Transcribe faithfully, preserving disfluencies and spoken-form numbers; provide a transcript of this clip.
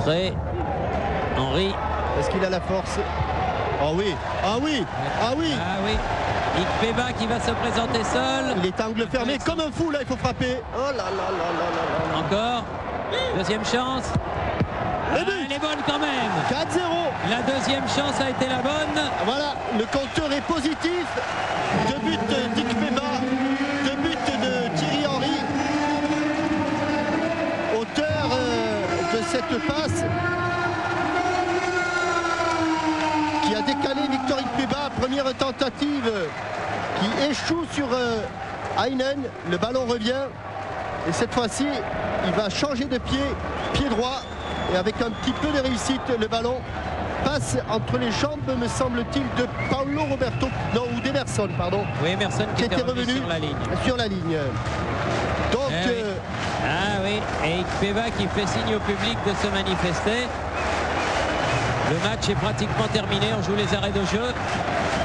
Entrée. Henry. Est-ce qu'il a la force? Ah oui, ah oui, ah oui. Ah oui. Ikpeba qui va se présenter seul. Il est angle fermé comme un fou là, il faut frapper. Oh là là là là là là. Encore. Deuxième chance. Ah, elle est bonne quand même. quatre zéro. La deuxième chance a été la bonne. Voilà, le compteur est positif. Deux buts d'Ikpeba, deux buts de Thierry Henry. Auteur euh, de cette passe qui a décalé Victor Ikpeba, première tentative qui échoue sur euh, Heinen. Le ballon revient et cette fois-ci il va changer de pied, pied droit, et avec un petit peu de réussite le ballon passe entre les jambes, me semble-t-il, de Paulo Roberto, non, ou d'Emerson, pardon. Oui, Emerson qui, qui était revenu, revenu sur la ligne. Sur la ligne. Donc eh oui. euh, ah oui, et Ikpeba qui fait signe au public de se manifester. Le match est pratiquement terminé, on joue les arrêts de jeu.